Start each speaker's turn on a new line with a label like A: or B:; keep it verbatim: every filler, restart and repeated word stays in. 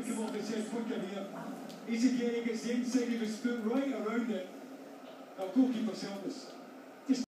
A: Come on, this head quicker here. Easy Gay gets the inside of his foot right around it. Now goalkeeper Selvis.